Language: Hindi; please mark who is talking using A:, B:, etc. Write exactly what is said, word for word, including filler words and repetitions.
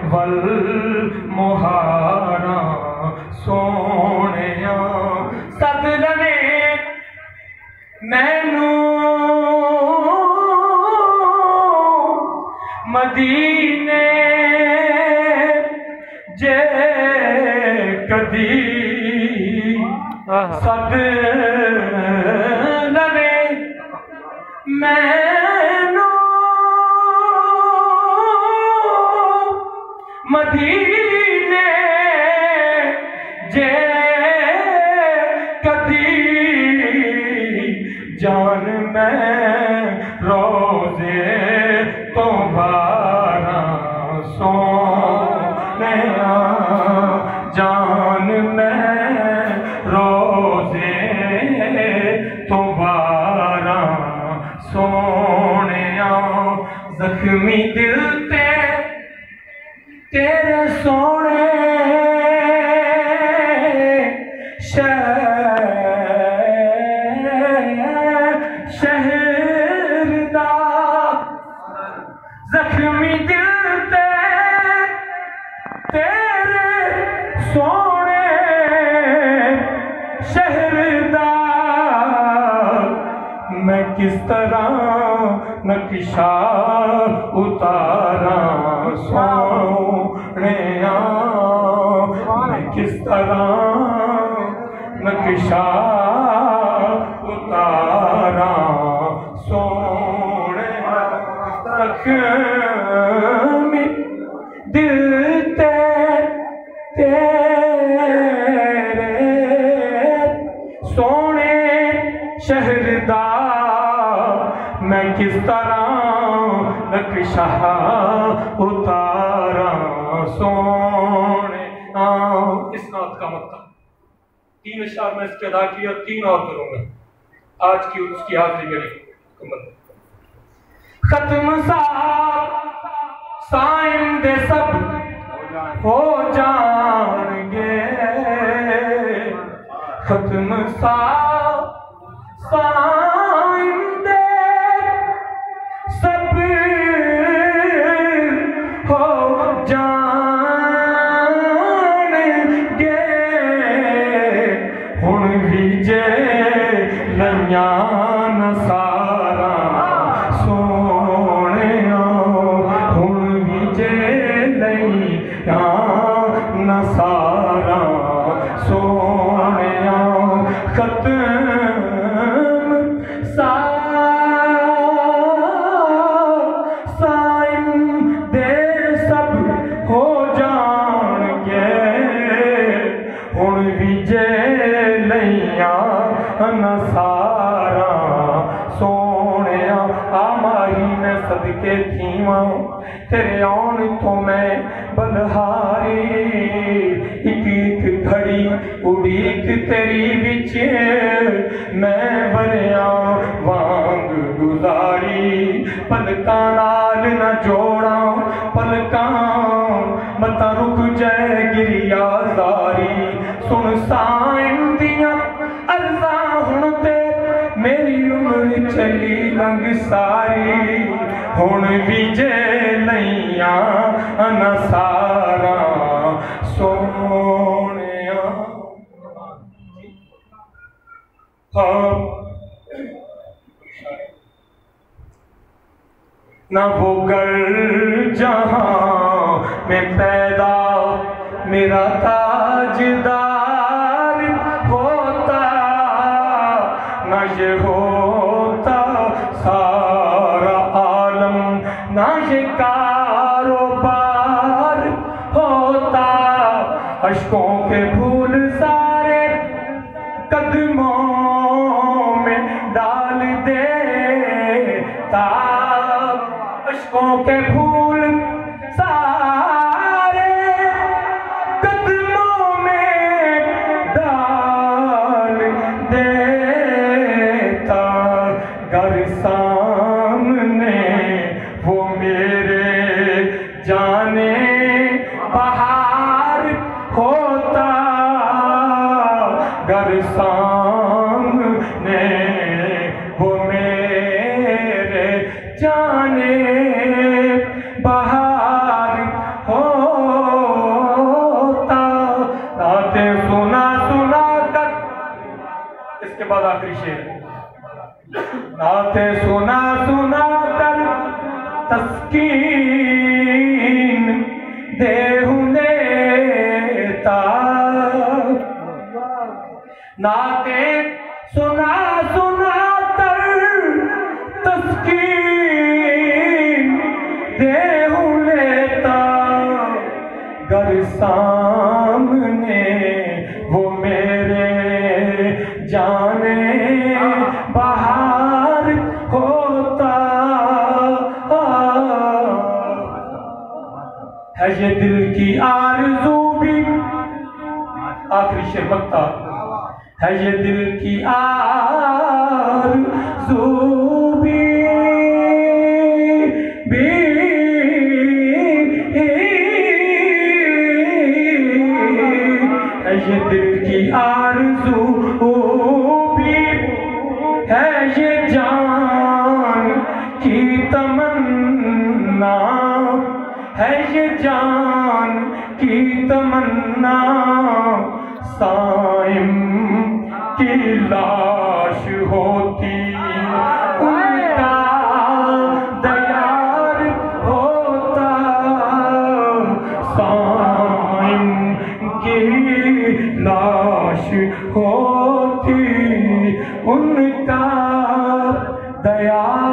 A: वल मुहारा सोने सद लवे मैनू मदीने जे कदी सद लवे मैनू मदीने जे कदी जान मैं रोजे तो बारा सोने जान मैं रोजे तो बारा सोने जख्मी दिल ते तेरे सोने शहर दा जख्मी दिल ते तेरे सोने शहर दा मैं किस तरह नक्शा उतारा सोने मैं किस तरह नक्शा उतारा सोने जख्मी दिल ते तेरे सोने शहरदा मैं किस तरह नक्शा उतारा सोने। इस नात का मतलब तीन अशार में इसके अदा किया, तीन और करूंगा आज की उसकी हाजिरी मेरी मुकम्मल। खत्म साहब साइन दे सब हो जाएंगे, खत्म साहब साइन दे सब हो जाएंगे, हुण भी जे लैया नसारा सोने हुण भी जे लैया नसारा सोने खत्म सा साइन दे सब हो जाएंगे, हुण भी जे लैया नसारा सोने आमाही में सदके थीवा तेरे आन तो मैं बलहारी एक एक घड़ी उड़ीक तेरी बिच मैं बनिया वांग गुजारी पलकां नाल न जोड़ा पलकां मता रुक जाए गिरिया जारी सुन साइन दिया अर्जा हुण ते मेरी उम्र चली लंघ सारी हुण भी जे लैया नसारा सोने ना वो गर जहां में पैदा मेरा ताजदार होता ना ये होता सारा आलम ना ये कारोबार होता अश्कों के फूल सारे कदमों में डाल देता अश्कों के फूल सारे कदमों में डाल देता घर सामने वो मेरे जाने बहार होता घर सामने वो मेरे जाने बहार हो आखिरी शेर। नाते सुना सुना कर तस्कीन देहुने ता, नाते सुना सुना कर तस्कीन देहुने ता, गर सामने वो मेरे जाने बाहर होता है ये दिल की आरज़ू भी। आखिरी शेर मक्ता है ये दिल की आरज़ू भी, भी है ये दिल की आरज़ू भी, है ये जान की तमन्ना, है ये जान की तमन्ना, साइम की लाश होती उनका दयार होता, साइम की लाश होती उनका दया